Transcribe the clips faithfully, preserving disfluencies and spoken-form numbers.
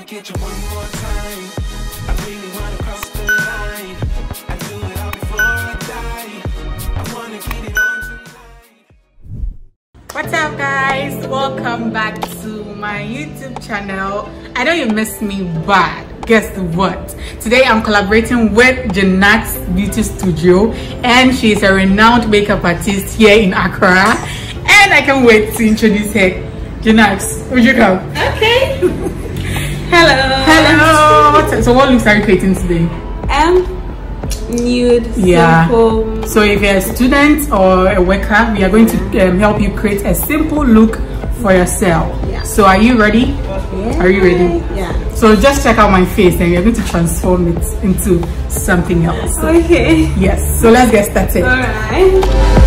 get you one more time. I really wanna cross the line. I do it all before I die. I wanna get it on tonight. What's up, guys? Welcome back to my YouTube channel. I know you missed me, but guess what? Today I'm collaborating with Janat's Beauty Studio, and she's a renowned makeup artist here in Accra. And I can't wait to introduce her. Janat, would you come? Okay. Hello. Hello. So what looks are you creating today? Um, nude. Yeah. Simple. So if you're a student or a worker, we are going to um, help you create a simple look for yourself. Yeah. So are you ready? Yeah. Are you ready? Yeah. So just check out my face and we're going to transform it into something else. So, okay. yes. So let's get started. Alright.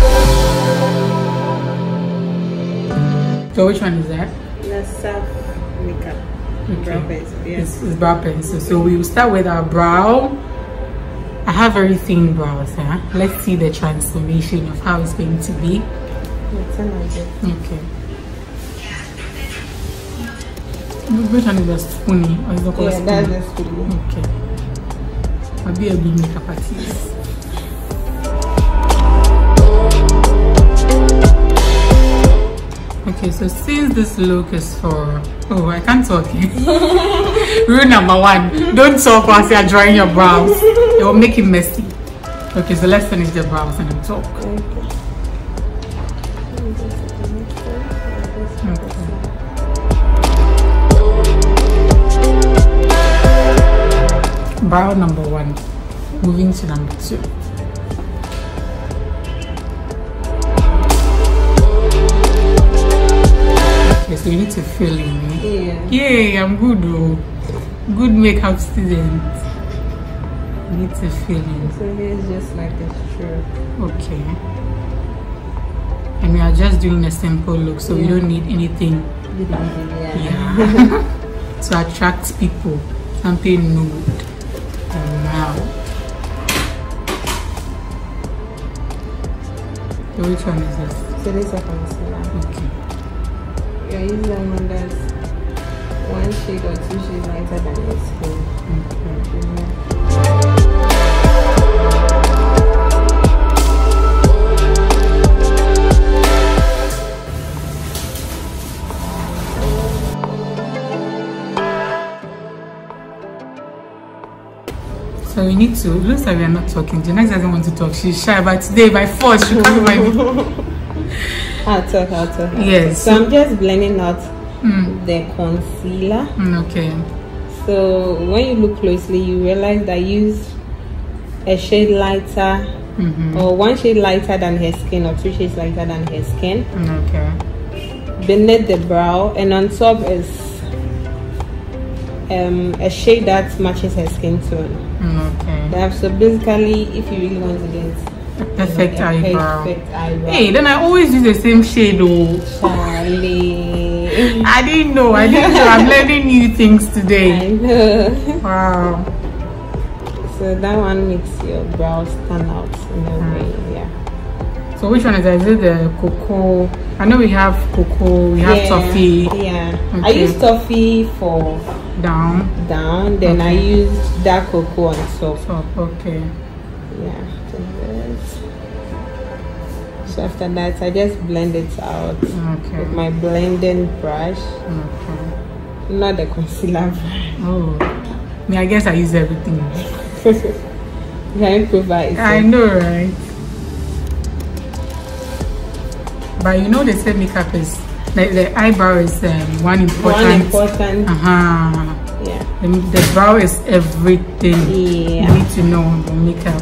So which one is that? The self makeup. Okay. Brow pencil. Yes. It's, it's brow pencil. So we will start with our brow. I have very thin brows. Huh? Let's see the transformation of how it's going to be. Okay. Which one is the spoony or is the Yeah, spoon? that's the spoon. Okay. I'll be a big makeup artist. Okay, so since this look is for oh I can't talk. Rule number one: don't talk whilst you're drawing your brows. It will make it messy. Okay, so let's finish the brows and then talk. Okay. Brow number one. Moving to number two. Okay, so you need to fill in. Eh? Yeah. Yay, I'm good though. Good makeup student. You need to fill in. So here's just like a stroke. Okay. And we are just doing a simple look, so yeah. we don't need anything. Yeah. Yeah. To attract people. Something nude. Wow. So which one is this? So this is a concealer. Okay. You're using one that's one shade or two shades lighter than your skin. Okay. Mm-hmm. So we need to, it looks like we are not talking. Janex doesn't want to talk. She's shy, but today by force she can't mind. I'll talk, I'll talk. I'll Yes. talk. So I'm just blending out Mm. the concealer. Mm, okay. So when you look closely, you realize that I used a shade lighter, Mm-hmm. or one shade lighter than her skin, or two shades lighter than her skin. Mm, okay. Beneath the brow, and on top is um, a shade that matches her skin tone. Mm, okay. That, so basically, if you really want to get A perfect a eyebrow. perfect eyebrow. Hey, then I always use the same shade though. Charlie. I didn't know. I didn't know. I'm learning new things I today. know. Wow. So that one makes your brows stand out in a way. Yeah. So which one is that? Is it the cocoa? I know we have cocoa. We have yeah, toffee. Yeah. I Okay. used toffee for Down. down. Then I Okay. used dark cocoa on top. Top. Okay. Yeah. So this. So after that, I just blend it out Okay. with my blending brush, Okay. not the concealer brush. Oh. Me, I guess I use everything. You improvise. I know, right? But you know, the same makeup is the, the eyebrow is um, one important. One important. Uh huh. Yeah. The, the brow is everything. Yeah. You need to know the makeup.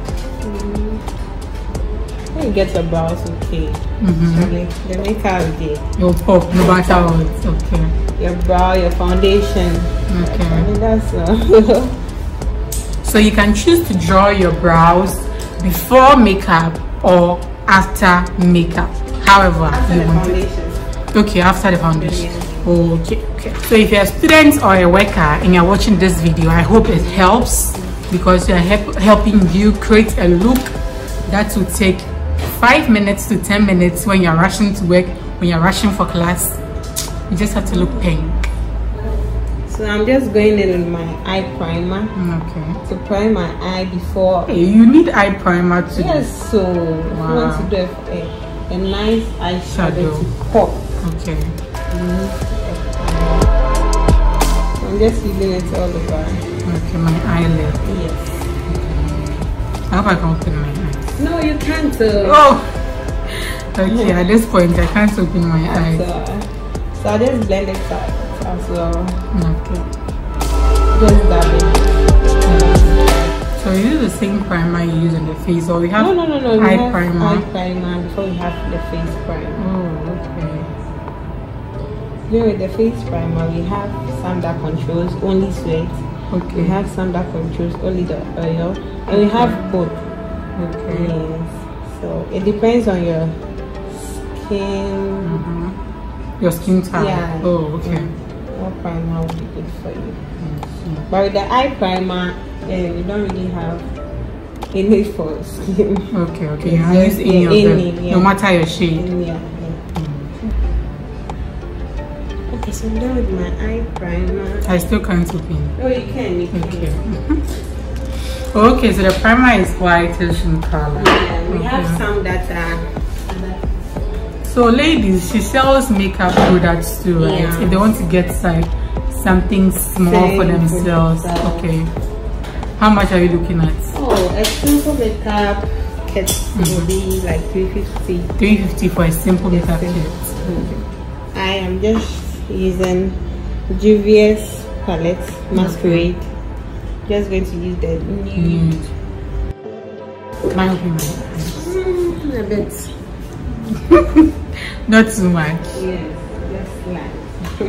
When you get your brows okay, Mm-hmm. actually, the makeup is there. Your pop, no matter what. Okay. Your brow, your foundation. I Okay. mean, that's uh, So you can choose to draw your brows before makeup or after makeup. However after you the want it. foundation. Okay, after the foundation. Yeah. Okay, okay. So if you're a student or a worker and you're watching this video, I hope it helps because you're help, helping you create a look that will take five minutes to ten minutes when you're rushing to work, when you're rushing for class. You just have to look pink. So I'm just going in with my eye primer Okay. to prime my eye before. Hey, you need eye primer too. Yes, so if you Wow. want to do a, a, a nice eyeshadow Shadow. to pop, Okay. you need a primer. I'm just using it all over. Okay, my eyelid. Yes. I hope I can open my eyes. No, you can't. Uh, Oh! Okay, at this point I can't open my eyes. so, so I just blend it out as well. Okay. Just dab it. So you use the same primer you use on the face, or we have No, no, no, no. We eye have primer? eye primer before we have the face primer. Oh, okay. Then with the face primer, we have some that controls only sweat. Okay. We have some that controls only the oil, and we have both. Okay. Yes. So it depends on your skin. Mm-hmm. Your skin type. Yeah. Oh, okay. What primer would be good for you? Mm-hmm. But with the eye primer, eh, we don't really have any for skin. Okay, okay. You Yes, can use any yeah, of them, any, yeah. no matter your shade. Yeah, yeah. Okay, so I'm done with my eye primer. I still can't open. Oh, you can. You can. Okay. Okay, so the primer is whitish in color. Yeah, we Okay. have some that are. So ladies, she sells makeup products too, right? Yeah. If they want to get like something small Same for for themselves. themselves. Okay. How much are you looking at? Oh, a simple makeup kit will be like three fifty. three fifty for a simple makeup Yes, kit. I am just using Juvia's palette Masquerade. Just going to use the nude. Nude. My opinion. Mm, a bit. Not too much. Yes, just like.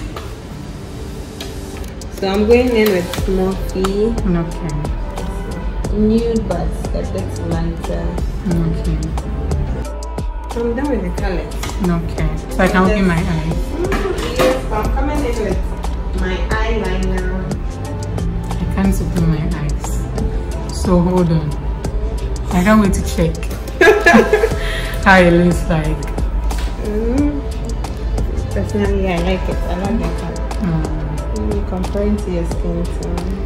So I'm going in with Smoky. Okay. Nude, but a bit lighter. Okay. I'm done with the colors. Okay. So I can open my eyes. Mm, yes, I'm coming in with my eyeliner. I can't open my eyes. So hold on. I can't wait to check how it looks like. Mm. Personally, I like it. I like the color. Mm. Mm, comparing to your skin tone.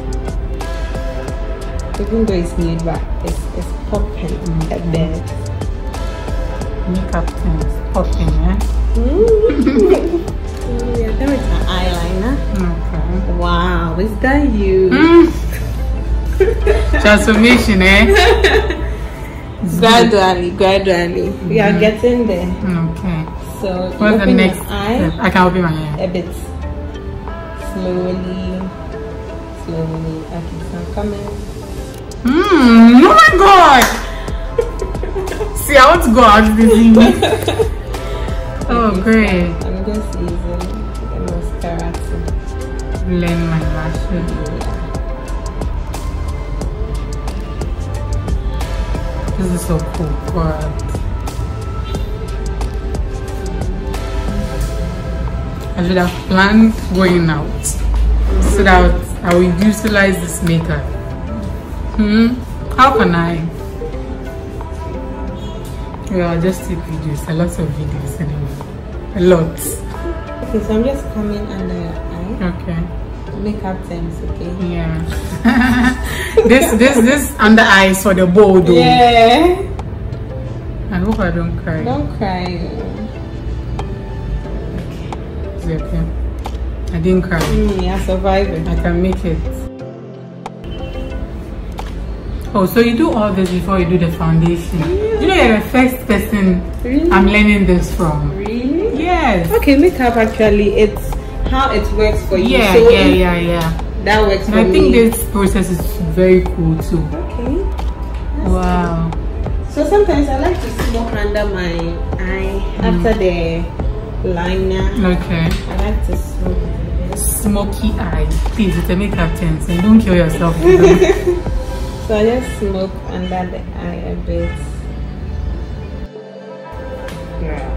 Even though it's nude, but it's, it's popping Mm. a bit. Makeup things popping, eh? Mm. Mm, yeah, there is my eyeliner. Okay. Wow, is that you? Mm. Transformation, eh? Gradually, gradually. We are Mhm. getting there. Okay. So, you What's the open next your eye step? I can open my eye. a bit slowly, slowly. Okay, so I'm coming. Mm, oh my god! See, I want to go out this evening. Oh, great. I'm just using the mascara to Blend my lashes. This is so cool. God. I should have planned going out so that I will utilize this makeup. Hmm? How can I? Well, I'll just take videos, a lot of videos anyway. A lot. Okay, so I'm just coming under your eye. Okay. Makeup terms, okay? Yeah. this this this under eyes for the bold though. Yeah. I hope I don't cry. Don't cry. It's okay. I didn't cry. Mm, you're surviving. I can make it. Oh, so you do all this before you do the foundation? Yeah. You know you're the first person Really? I'm learning this from. Really? Yes. Okay, makeup actually, it's how it works for you. Yeah, So yeah, yeah, yeah. that works And for I me. think this process is very cool too. Okay. Wow. So sometimes I like to smoke under my eye after the liner. Okay. I like to smoke. Smoky eye. Please, it's a makeup tense and don't kill yourself. So I just smoke under the eye a bit. Yeah.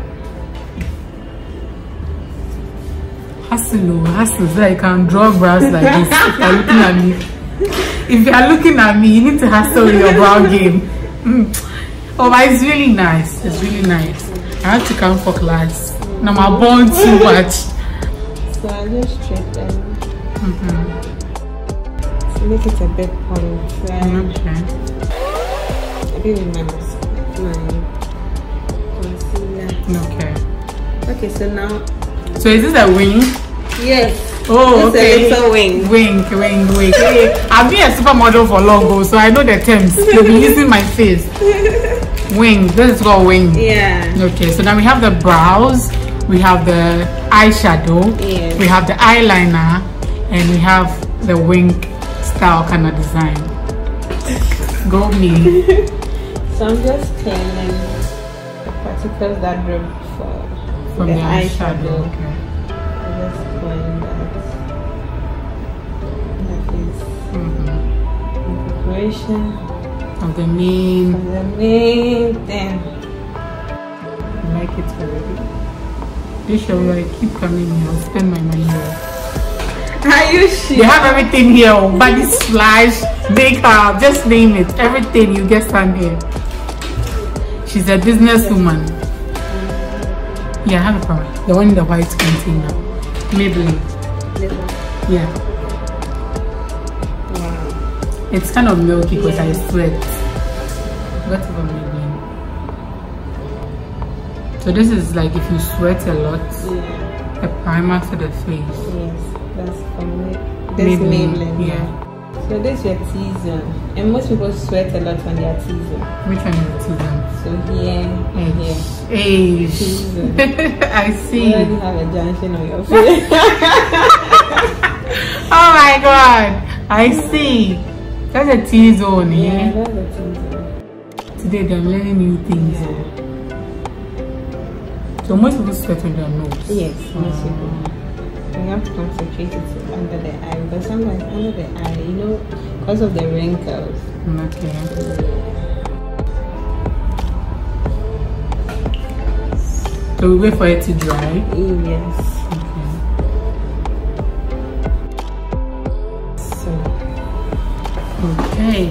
Hustle, hustle, so I can draw brows like this. If you're looking at me, if you are looking at me, you need to hustle with your brow game. Mm. Oh, but it's really nice. It's really nice. I have to come for class. Now I'm born too much. So So I just straighten Mm-hmm. to make it a bit point. Okay. I didn't remember my concealer. Okay. Okay, so now. So is this a wing? Yes. Oh, It's okay. a little wing. Wing, wing, wing. Hey, I've been a supermodel for long ago, so I know the terms. You'll be using my face. Wing. This is called wing. Yeah. Okay, so now we have the brows, we have the eyeshadow, Yes. we have the eyeliner, and we have the wing style kind of design. Go me. So I'm just cleaning the particles that drip for From the, the eyeshadow. eyeshadow. Okay. I just clean that. That is Mm-hmm. in preparation Of the main. for the main thing. I like it already. This show I keep coming here. I'll spend my money here. Are you sure? They have everything here. Body splash, makeup, just name it. Everything you get stand here. She's a businesswoman. Yeah, I have a problem. The one in the white container. Maybelline. Yeah. Wow. It's kind of milky because I Yeah. sweat. What about Maybelline? So this is like if you sweat a lot, Yeah. a primer to the face. Yes. That's from it. This Maybelline, Maybelline. yeah. So this is your T-zone. And most people sweat a lot on their T-zone. Which one is the T-zone? So here and here. Age. T-zone. I see. You already have a junction on your face. Oh my god. I see. That's a T-zone, Yeah, yeah? that's a T-zone. Today they're learning new things. Yeah. So most people sweat on their nose. Yes, most people. You have to concentrate it under the eye, but sometimes under the eye, you know, because of the wrinkles. Okay. So we wait for it to dry. Yes. Okay. So, Okay.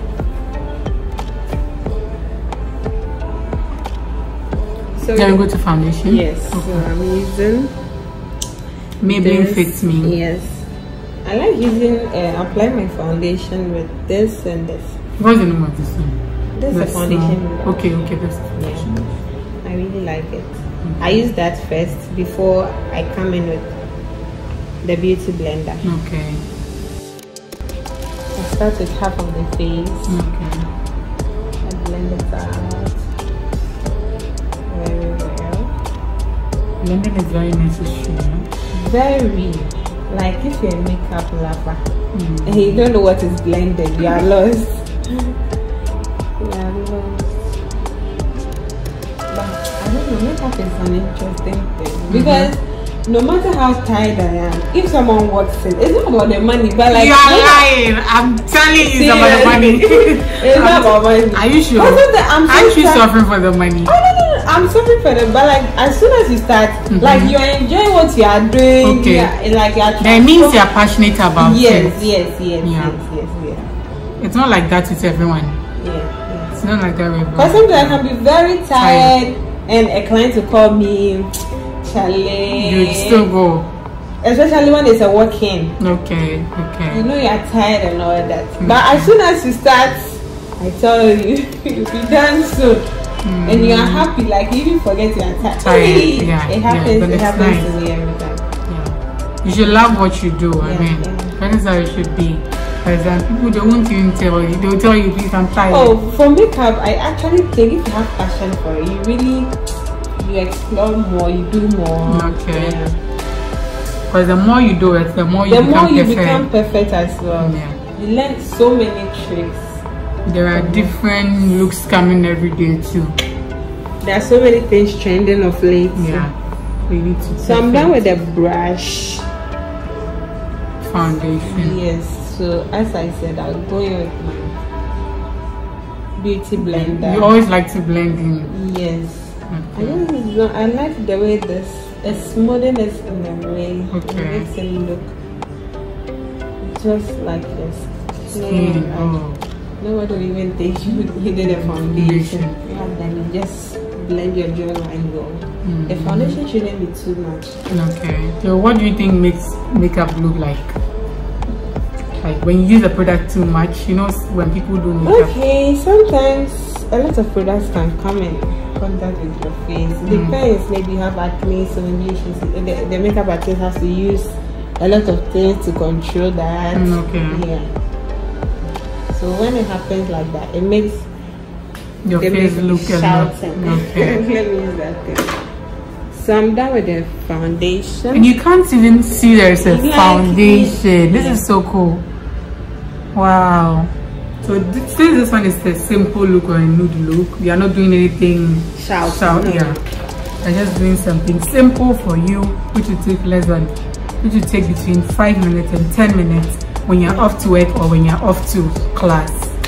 so Then we go to foundation. yes. So I'm using Maybelline this. fits me. Yes. I like using uh, apply my foundation with this and this. What's the name of this one? This is a That's, foundation. uh, Okay, okay, that's the Yeah. foundation. I really like it. I use that first before I come in with the beauty blender. Okay. I start with half of the face. Okay. I blend it out very well. Blending is very necessary. Very. Like if you're a makeup lover Mm. and you don't know what is blended, you are lost. You are lost. But I don't know, makeup is an interesting thing because no matter how tired I am, if someone walks in, it's not about the money, but like You are no- lying. I'm telling you, it's about the money. It's not about money. Are you sure? Because of the- I'm so Aren't you sad- suffering for the money? Oh, no, no, no, I'm sorry for them, but like as soon as you start, like you are enjoying what you are doing, Okay. you are, like you are That means transform- you are passionate about yes, it. yes, yes, Yeah. yes, yes, yes, It's not like that with everyone. yeah, yes. It's not like that with Because everyone. sometimes I can be very tired, and a client will call me, Charlie. You'd still go. Especially when it's a walk-in. Okay, You okay. know you are tired and all that. But as soon as you start, I tell you, you'll be done soon. And you are happy, like you even forget you are tired. Tired, Hey, yeah, it yeah, happens, but it it's happens nice. to me every time. Yeah. You should love what you do. I Yeah, mean, yeah. that is how it should be. Because um, people they won't even tell you. They'll tell you, please, I'm tired. Oh, for makeup, I actually think if you have passion for it, you really you explore more, you do more. Okay. Yeah. Because the more you do it, the more you The become more you perfect. become perfect as well. Yeah. You learn so many tricks. There are different looks coming every day too. There are so many things trending of late. Yeah. We need to. So I'm done with the brush. Foundation. Yes. So as I said, I'll go in with my beauty blender. You always like to blend in. Yes. I Okay. just don't- I like the way this is smoothing it in a way. Okay. It makes it look just like this. Skin. Yeah, Oh. nobody will even think you, you did a foundation. Yeah, then you just blend your jawline well. Mm. The foundation shouldn't be too much. Okay. So what do you think makes makeup look like? Like when you use a product too much, you know, when people do makeup. Okay, sometimes a lot of products can come in contact with your face. It Mm. depends. Maybe you have acne, so maybe you should, the, the makeup artist has to use a lot of things to control that. Mm, okay. Yeah. So when it happens like that, it makes Your the face makeup look a lot. shouting. Okay. Let me use that thing. So I'm done with the foundation. And you can't even see there's a Like, foundation. This yeah. is so cool. Wow. So th since this one is a simple look or a nude look, we are not doing anything Shout. shout. No. Yeah. We're just doing something simple for you, which will take less than, which will take between five minutes and ten minutes when you're off to work or when you're off to class.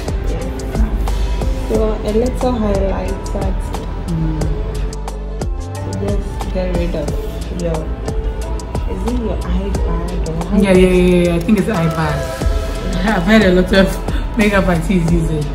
So a little highlighter Mm. to just get rid of your, is it your eye bag or how? Yeah, yeah, yeah, yeah. I think it's eye bag. I've heard a lot of makeup artists use it.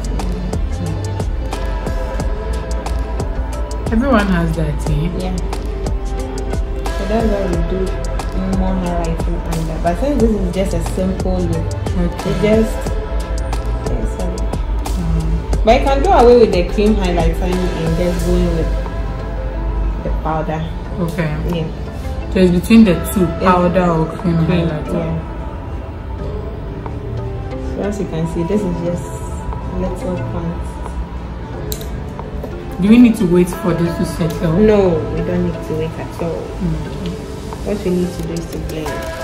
Everyone has that, eh? Yeah. So that's why we do more highlighting under. But since this is just a simple look, Okay. it just, yeah, sorry. But you can do away with the cream highlighter and just go in with the powder. Okay. Yeah. So it's between the two, powder or cream Cream, highlighter. yeah. So as you can see, this is just little pants. Do we need to wait for this to settle? No, we don't need to wait at all. Mm. What we need to do is to blend.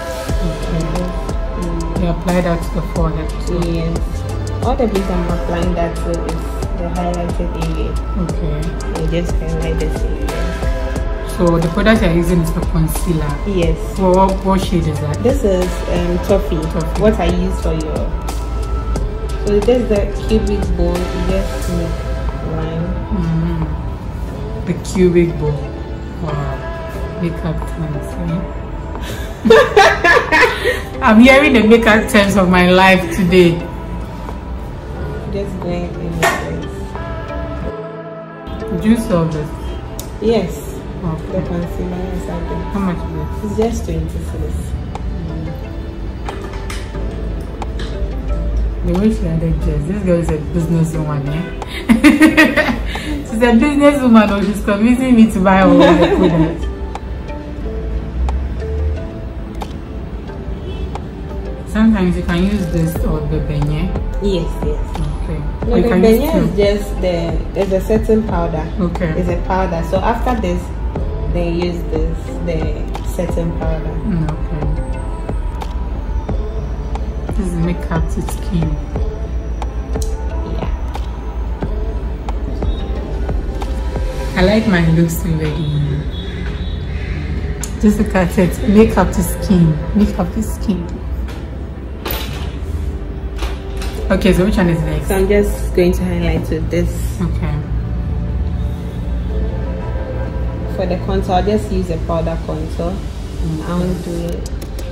Mm. You apply that to the forehead too. Yes. All the place I'm applying that to is the highlighted area. Okay. You just highlight this area. So the product you're using is the concealer. Yes. So what, what shade is that? This is um, toffee. Toffee. What I use for your. So there's the cubic bowl. You just make line. Mm. The cubic bowl. Wow. Makeup terms, eh? I'm hearing the makeup terms of my life today. Just going in the place. Do you sell this? Yes. The Okay. concealer is like that. How much is it? It's just twenty-six. The way she added just, this girl is a businesswoman, eh? She's a businesswoman, or she's convincing me to buy all the products. Sometimes you can use this or the beignet. Yes, yes. Okay. No, Or you the can use beignet is two. just the, there's a certain powder. Okay. It's a powder. So after this, they use this, the certain powder. Mm, okay. This is makeup to skin. Yeah. I like my looks already. Just look at it. Makeup to skin. Makeup to skin. Okay, so which one is next? So I'm just going to highlight with this. Okay. For the contour, I'll just use a powder contour. I won't do it.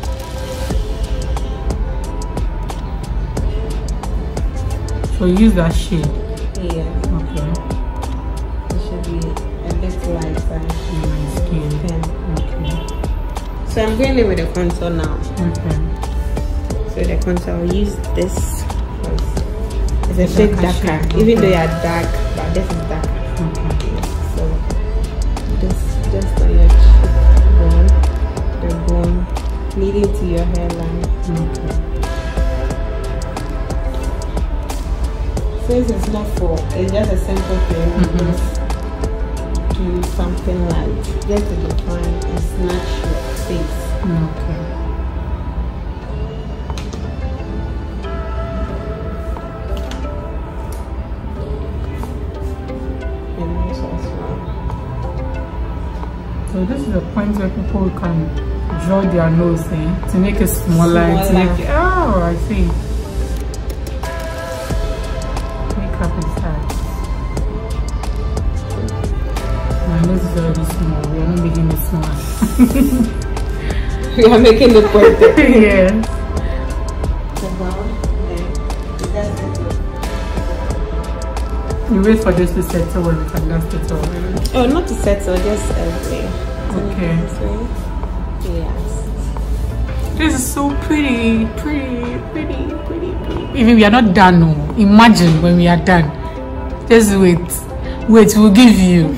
So use that shade. Yeah. Okay. It should be a bit lighter. In my skin. Yeah. Okay. So I'm going in with the contour now. Okay. So the contour, I'll use this. It's a It's shade darker darker, shade, even though okay. you're dark, but this is darker. Okay. So just just on your cheekbone, the bone leading to your hairline. Okay. Since it's not for, it's just a simple thing. Mhm. Just do something light, just to define and snatch your face. Okay. And also as well. So this is the point where people can draw their nose eh, to make it smaller, and to Smaller. make it, oh, I see. Makeup is hard. My nose is already small. We are not making it small. We are making the point. Yes. You wait for this to settle when we can dust it all. Oh, not to settle, just everything. Okay. Yes. This is so pretty, pretty, pretty, pretty, pretty. Even we are not done, no. Imagine when we are done. Just wait. Wait, we'll give you.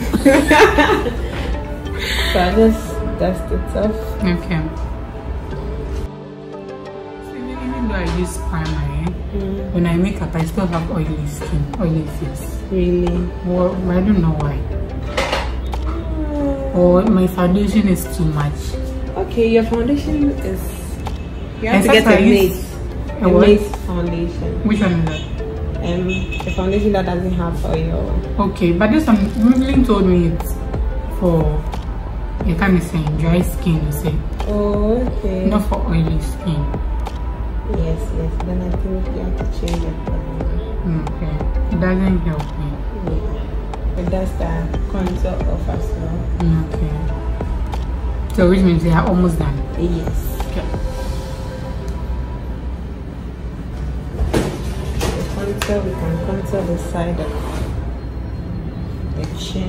So I just dust it off. Okay. So even though I use primer, Mm. when I make up, I still have oily skin, oily face. Really? Well, I don't know why. Or my foundation is too much. Okay, your foundation is. You have to Except get I a use- matte. A A what? matte foundation. Which one is that? Um, a foundation that doesn't have oil. Okay, but this one, Maybelline told me it's for, you can't say dry skin, you say. Oh, okay. Not for oily skin. Yes, yes. Then I think you have to change it. Okay. It doesn't help me. Yeah. But that's the contour of as well. Okay. So which means they are almost done. Yes. Okay. The contour, we can contour the side of the chin.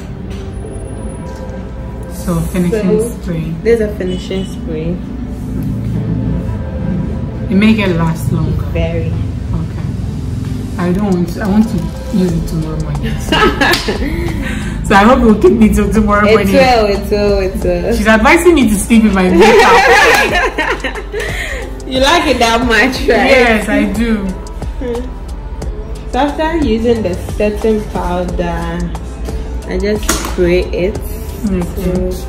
So finishing So- spray. There's a finishing spray. Okay. You make it last longer. Very. Okay. I don't want to, I want to use it tomorrow morning. So I hope it will keep me till tomorrow It morning. will, it will, it will. She's advising me to sleep with my makeup. You like it that much, right? Yes, I do. So after using the setting powder, I just spray it. Okay. So,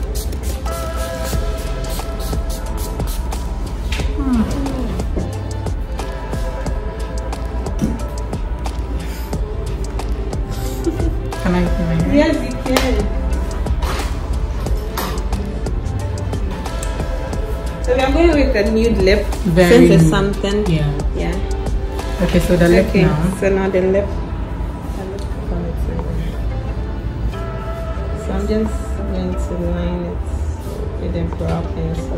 Can I do my hair? yes, you can. So we are going with a nude lip Very since it's nude. something. Yeah. Yeah. Okay, so the lip Okay. now. So now the lip. The lip contour. So I'm just going to line it with a brow pencil.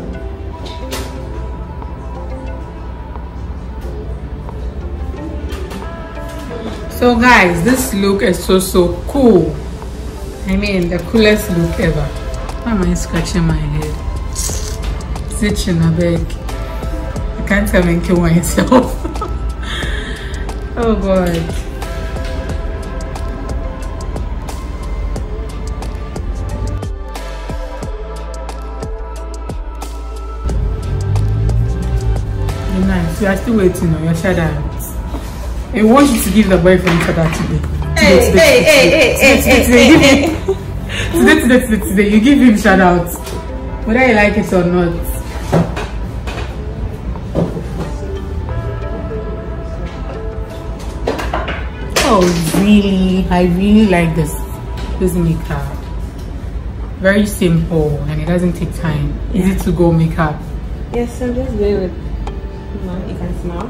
So guys, this look is so so cool. I mean, the coolest look ever. Why am I scratching my head? Stitching a bag. I can't even kill myself. Oh god. You're nice. You are still waiting on your shadow. I want you to give the boyfriend for that today. Hey, Today, hey, today, hey, hey, today, hey, today, hey, today, hey, today, today, today, today, you give him shout out. Whether you like it or not. Oh really? I really like this this makeup. Very simple and it doesn't take time. Easy to go makeup. Yes, I'm just going with. You can smile.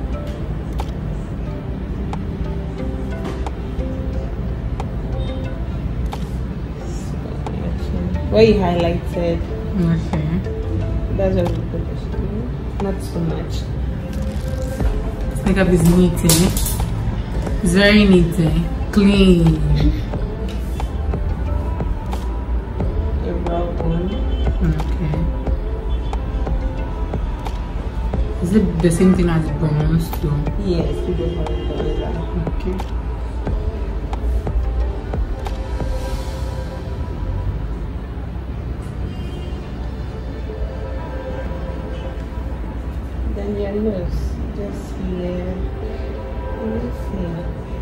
Where you highlighted, Okay. that's what we put this in. Not so much. This makeup is neat, eh? It's very neat, eh? Clean. A brow one. Okay. Is it the same thing as bronze too? Yes, we do have a bronzer. Okay. Then your nose, just here. Let me see.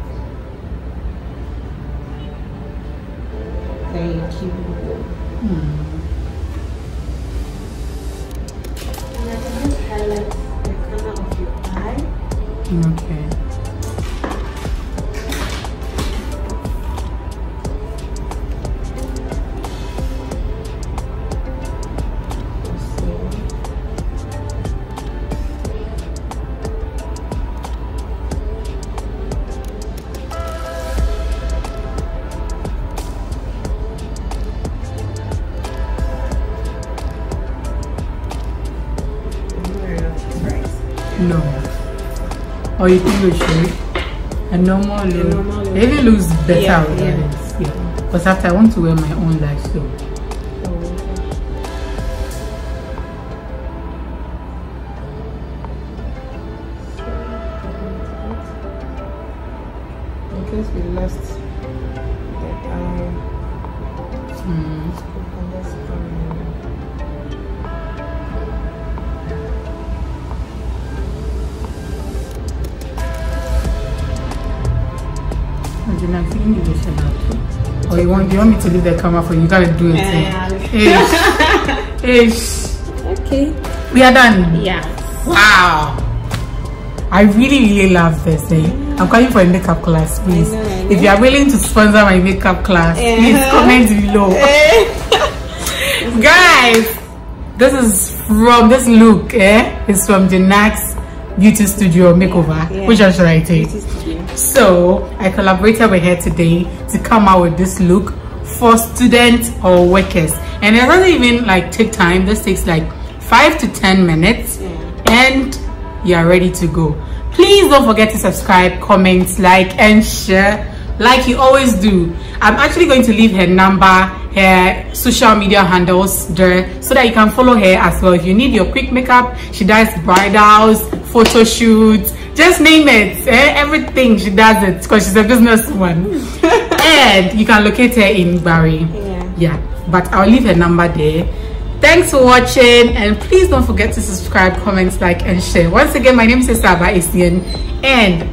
Then you keep it. Hmm. And I can just highlight the corner of your eye. Okay. No. Oh, you think we should? A normal look. normal look. It even looks better Yeah, with yeah. this. Yeah. Because after I want to wear my own life so. In case we lost the eye. Mm. Or you want you want me to leave the camera for you? You gotta do it. Yeah. Eh? Ish. Ish. Okay. We are done. Yeah. Wow. I really really love this. Eh? I'm coming for a makeup class, please. I know, I know. If you are willing to sponsor my makeup class, Yeah. please comment below. Guys, this is from this look. Eh? It's from the Nax Beauty Studio Makeover. Yeah. Which one should I take? Beauty Studio. So I collaborated with her today to come out with this look for students or workers, and it doesn't even like take time. This takes like five to ten minutes, Yeah. and you are ready to go. Please don't forget to subscribe, comment, like, and share like you always do. I'm actually going to leave her number, her social media handles there, so that you can follow her as well. If you need your quick makeup, she does bridals, photo shoots, just name it, eh? Everything she does it because she's a businesswoman. And you can locate her in Barry. Yeah. Yeah, but I'll leave her number there. Thanks for watching, and please don't forget to subscribe, comment, like, and share. Once again, my name is Saba Isian, and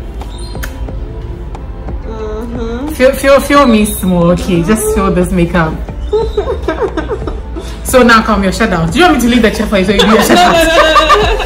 Mm-hmm. feel feel feel me small, okay? Just feel this makeup. So now come your shout out. Do you want me to leave the chair for you so you do your shout out?